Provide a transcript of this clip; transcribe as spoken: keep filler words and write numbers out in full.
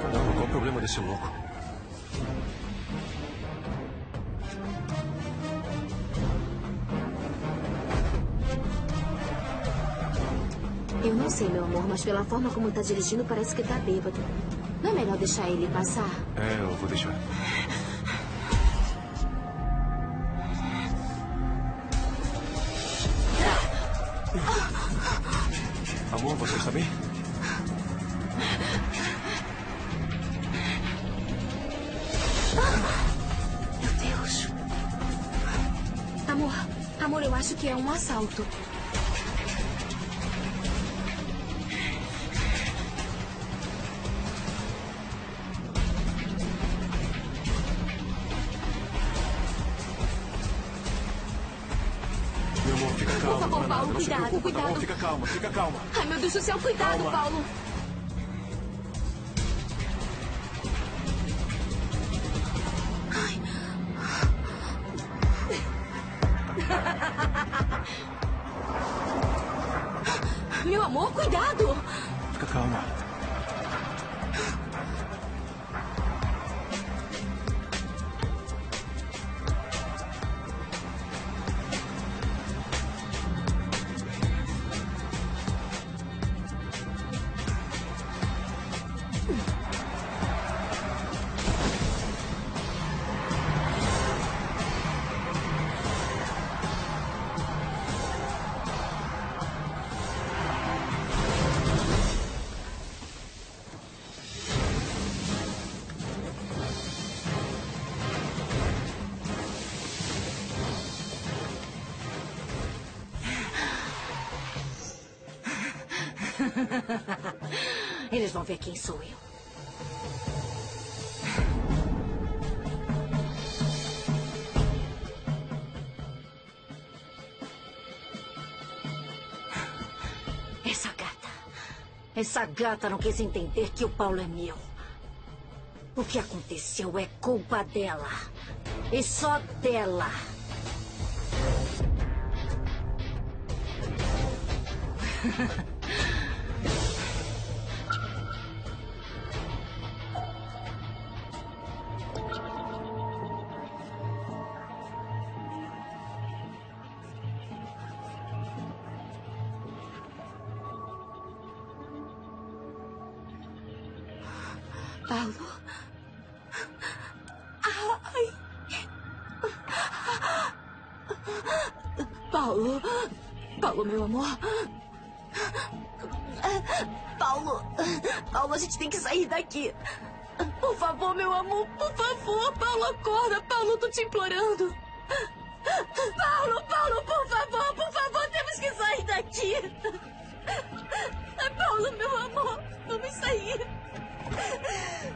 Não, qual o problema desse louco? Eu não sei, meu amor, mas pela forma como tá dirigindo, parece que tá bêbado. Não é melhor deixar ele passar? É, eu vou deixar. Amor, você está bem? Meu Deus. Amor, amor, eu acho que é um assalto. Meu amor, fica calmo. Por favor, não é nada, Paulo, não se cuidado, preocupa, tá bom? cuidado. Fica calma, fica calma. Ai, meu Deus do céu, cuidado, Calma. Paulo. Ai. Meu amor, cuidado. Fica calma. Eles vão ver quem sou eu. Essa gata. Essa gata não quis entender que o Paulo é meu. O que aconteceu é culpa dela. E só dela. Paulo. Ai. Paulo. Paulo, meu amor. Paulo. Paulo, a gente tem que sair daqui. Por favor, meu amor. Por favor, Paulo, acorda. Paulo, tô te implorando. Paulo, Paulo, por favor, por favor, temos que sair daqui. Paulo, meu amor, vamos sair.